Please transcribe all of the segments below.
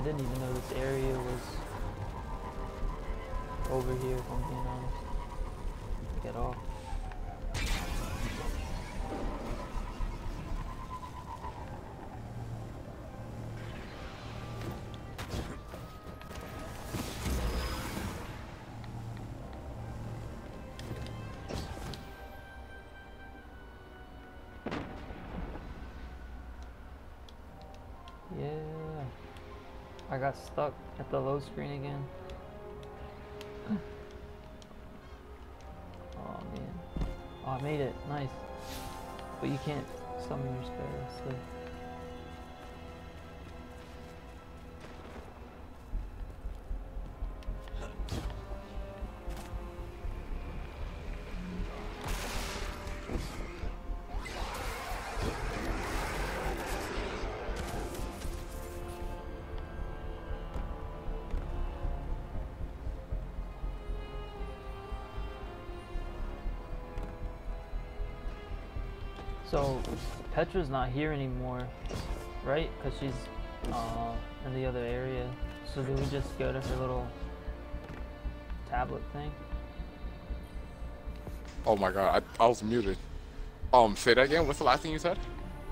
didn't even know this area was over here, if I'm being honest. Get off. Yeah, I got stuck at the load screen again. Oh man. Oh, I made it. Nice. But you can't summon your spell, so. So, Petra's not here anymore, right? Because she's in the other area. So do we just go to her little tablet thing? Oh my god, I was muted. Say that again. What's the last thing you said?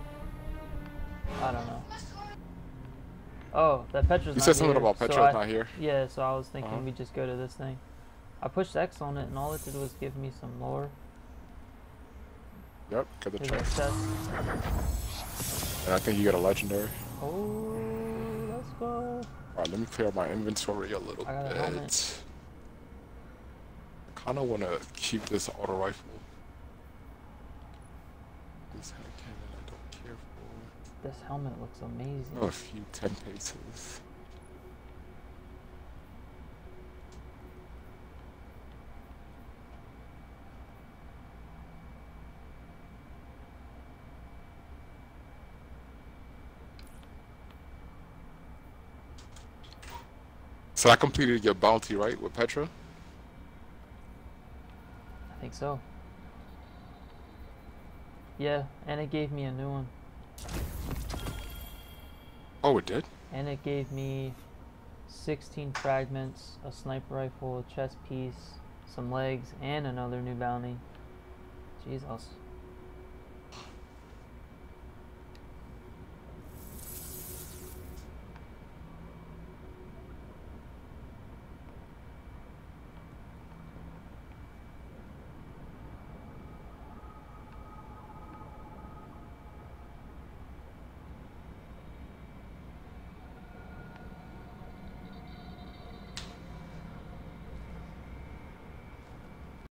I don't know. Oh, that Petra's You not said something here. about Petra's not here. Yeah, so I was thinking we just go to this thing. I pushed X on it and all it did was give me some lore. Yep, get the Here's chest. our And I think you get a legendary. Oh, let's go. Alright, let me clear my inventory a little I got a helmet. I kinda wanna keep this auto rifle. This hand cannon I don't care for. This helmet looks amazing. Oh, a few 10 paces. So I completed your bounty, right, with Petra? I think so. Yeah, and it gave me a new one. Oh, it did? And it gave me 16 fragments, a sniper rifle, a chest piece, some legs, and another new bounty. Jesus.